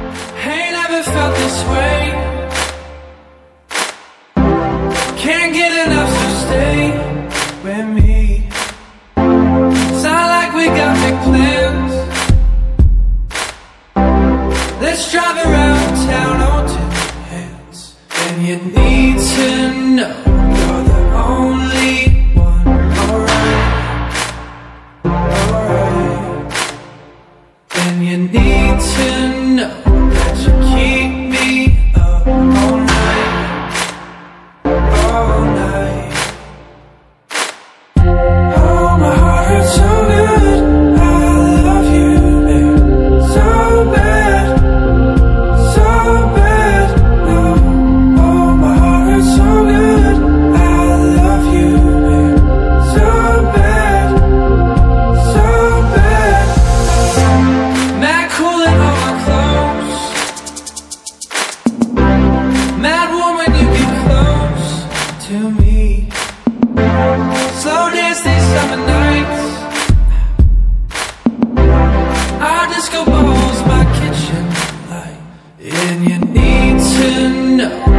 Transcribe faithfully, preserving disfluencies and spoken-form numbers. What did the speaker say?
Ain't never felt this way. Can't get enough, so stay with me. Sound like we got big plans. Let's drive around town on two hands. And you need to know you're the only one. Alright, alright. And you need to know that you keep me up all night, all night. Oh, my heart hurts so good. I love you, babe, so bad, so bad. Oh, oh, my heart hurts so good. I love you, babe, so bad, so bad. Mad cool in all my clothes, mad warm when you get close to me. Slow dance these summer nights. Our disco balls, my kitchen light. And you need to know